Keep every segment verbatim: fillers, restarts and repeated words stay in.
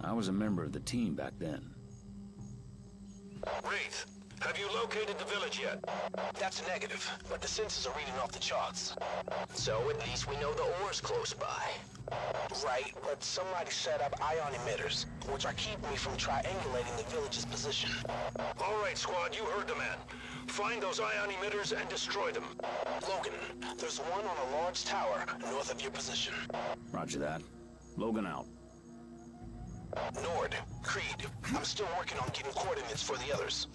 I was a member of the team back then. Wraith, have you located the village yet? That's negative, but the sensors are reading off the charts. So at least we know the ore's close by. Right, but somebody set up ion emitters, which are keeping me from triangulating the village's position. All right, squad, you heard the man. Find those ion emitters and destroy them. Logan, there's one on a large tower north of your position. Roger that. Logan out. Nord, Creed, I'm still working on getting coordinates for the others.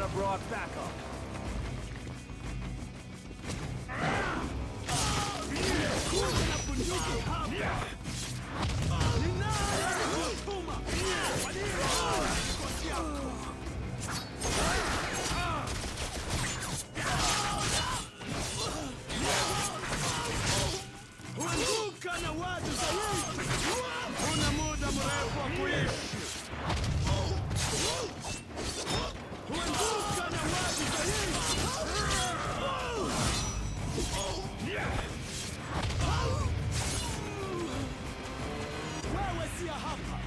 have brought backup. Huanguka na watu zaidi. Una muda mrefu wa kuishi. Huanguka na watu zaidi. Wewe si hapa.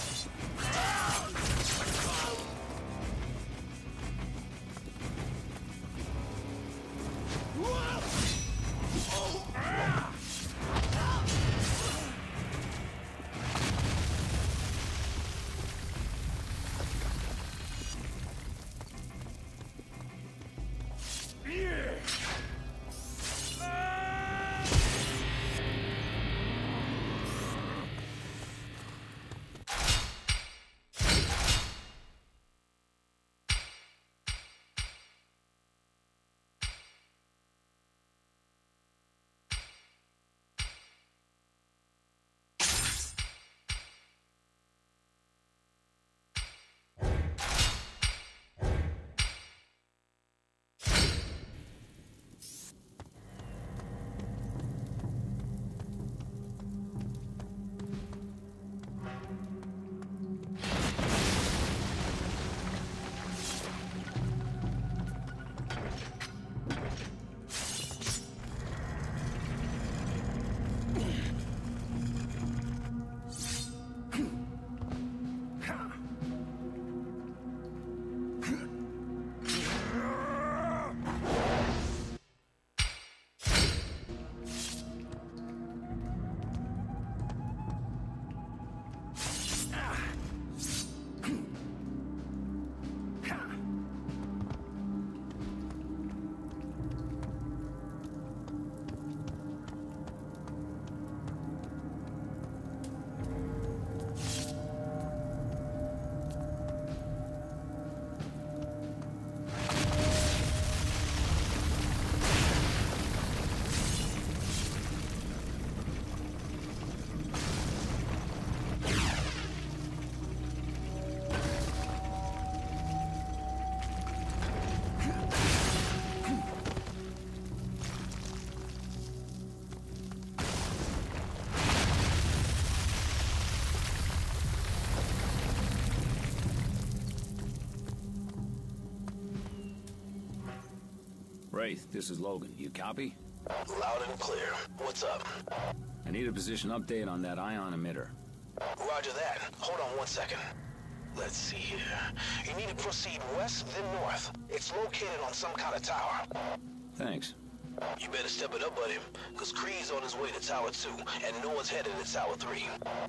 Wraith, this is Logan. You copy? Loud and clear. What's up? I need a position update on that ion emitter. Roger that. Hold on one second. Let's see here. You need to proceed west, then north. It's located on some kind of tower. Thanks. You better step it up, buddy, because Kree's on his way to Tower two, and Noah's headed to Tower three.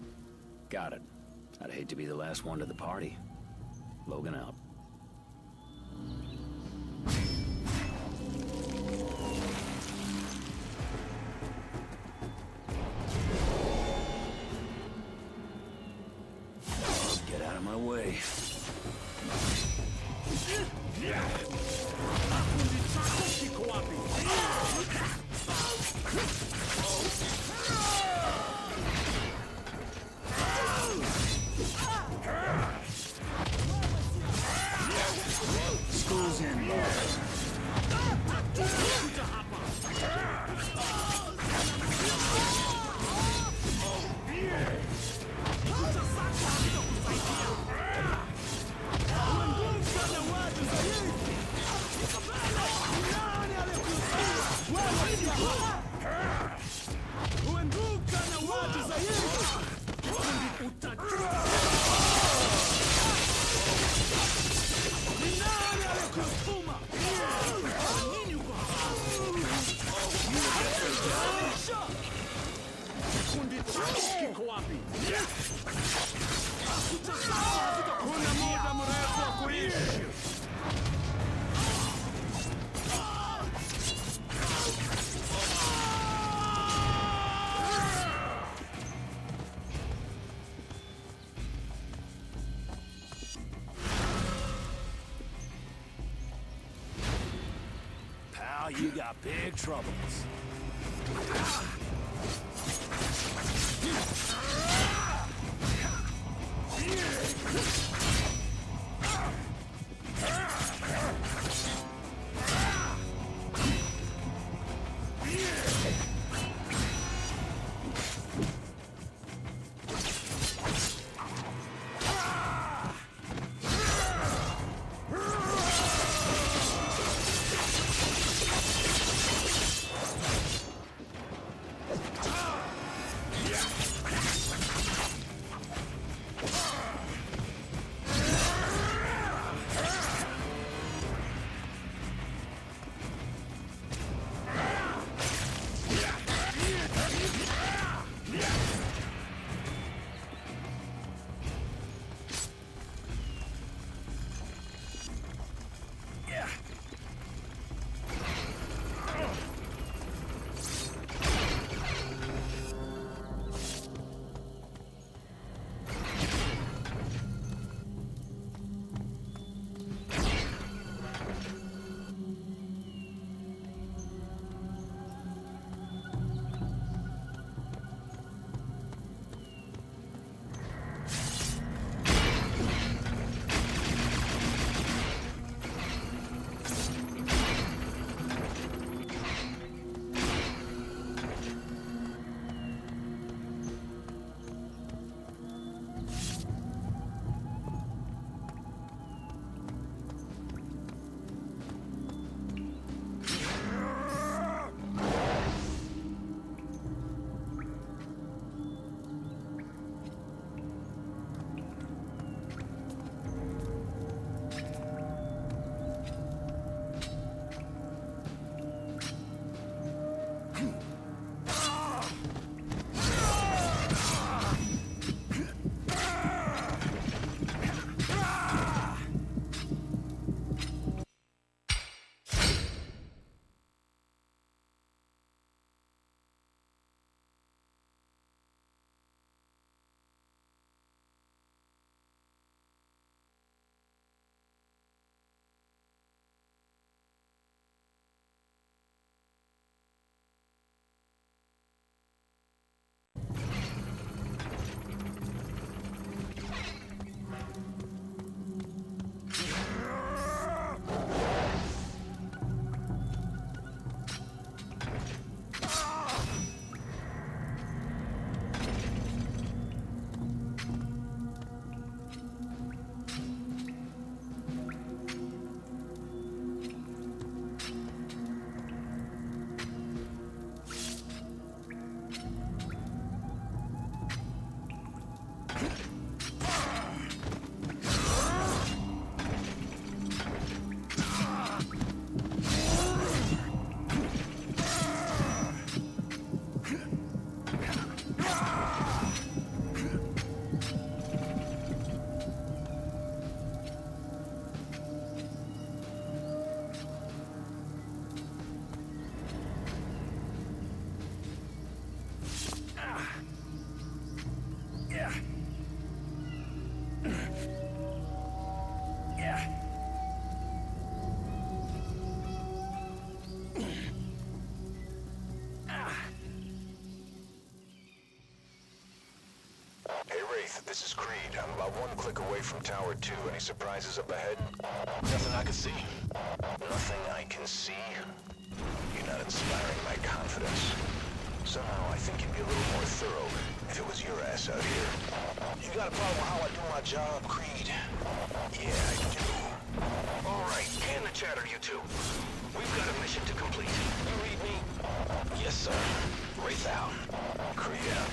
Got it. I'd hate to be the last one to the party. Logan out. Get out of my way. School's in, boss. you got big troubles. This is Creed. I'm about one click away from Tower two. Any surprises up ahead? Nothing I can see. Nothing I can see? You're not inspiring my confidence. Somehow I think you'd be a little more thorough if it was your ass out here. You got a problem with how I do my job, Creed? Yeah, I do. All right, can the chatter, you two. We've got a mission to complete. You read me? Yes, sir. Wraith out. Creed out.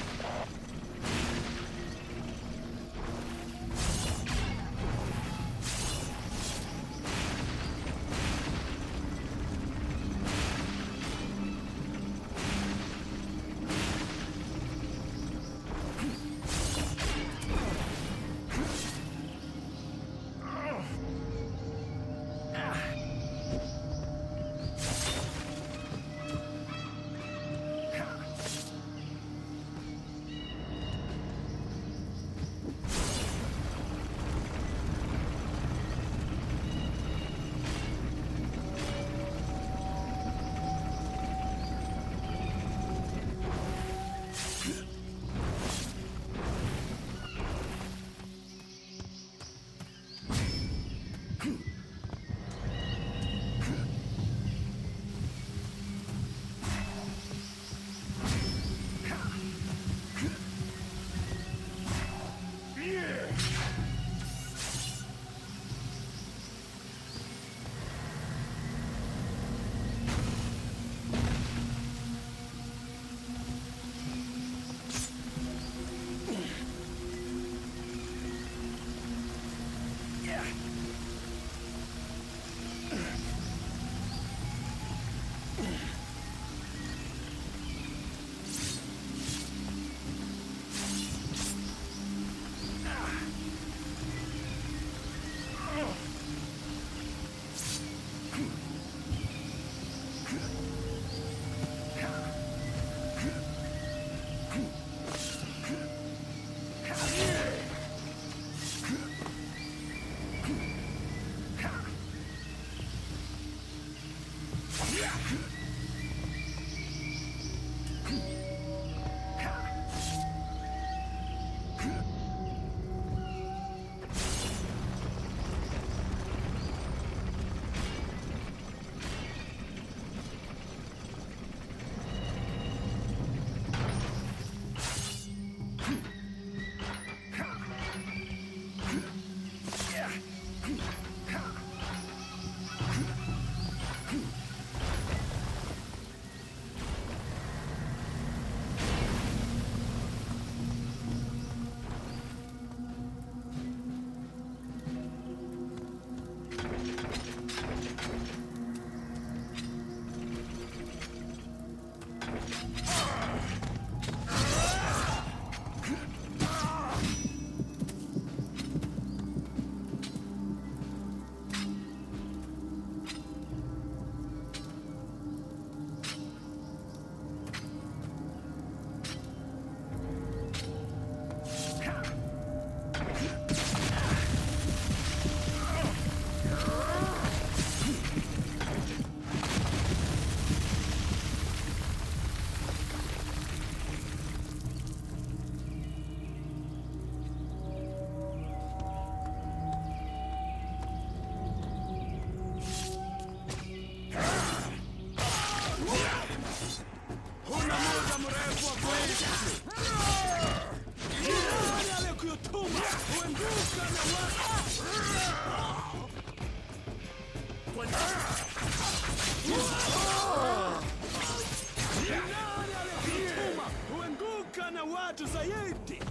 Uenguka na watu. Nani aliyekutuma uenguka na watu zaidi?